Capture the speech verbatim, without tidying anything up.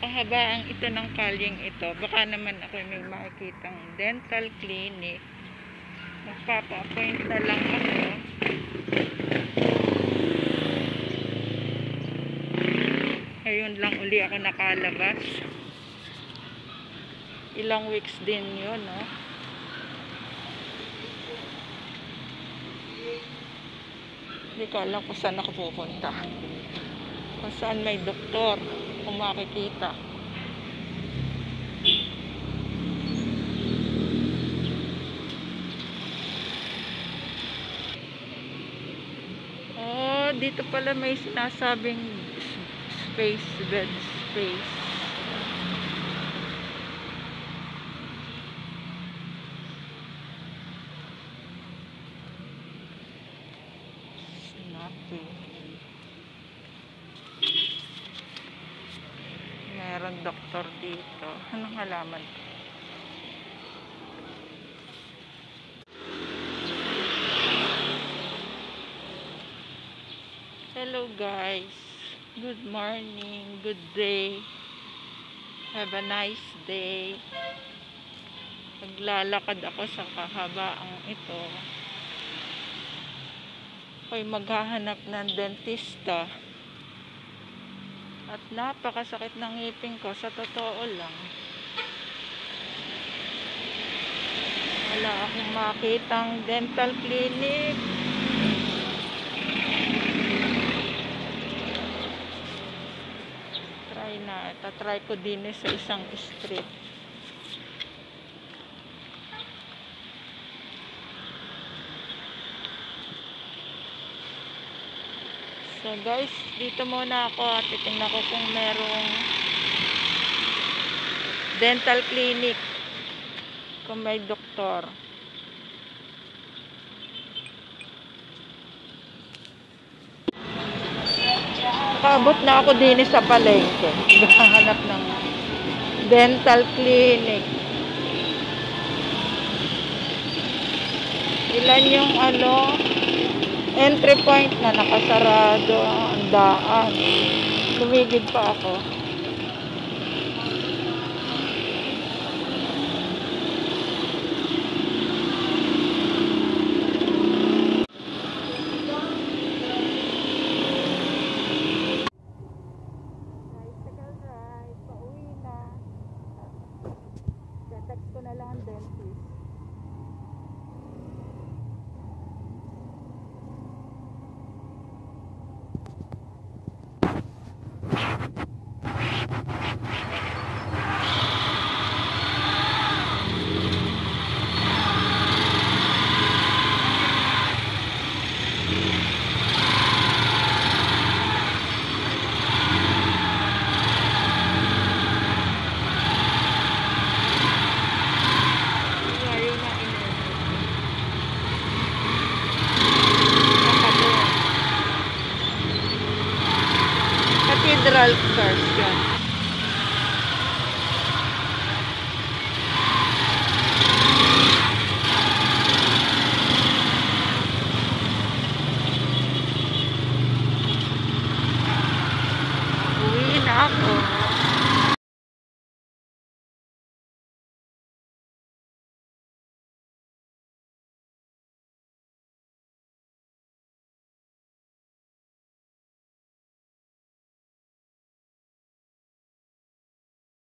kahabaan ito ng kalyeng ito, baka naman ako may makikitang dental clinic. Magpapa-appoint na lang ako. Ngayon lang uli ako nakalabas. Ilang weeks din yun, no? Hindi ko alam kung saan ako pupunta. Kung saan may doktor, kung makikita. Oh, dito pala may sinasabing space, bed space. Snappy. Meron doktor dito. Anong halaman? Hello guys. Good morning. Good day. Have a nice day. Naglalakad ako sa kahabaang ito. Ako'y maghahanap ng dentista. At napakasakit ng ngipin ko, sa totoo lang. Wala akong makitang dental clinic. Try na. Tatry ko din sa isang street. So guys, dito muna ako at titingnan ko kung merong dental clinic, kung may doktor. Nakabot na ako din sa palengke. Naghahanap ng dental clinic. Ilan yung ano, entry point na nakasarado ang daan. Lumigid pa ako.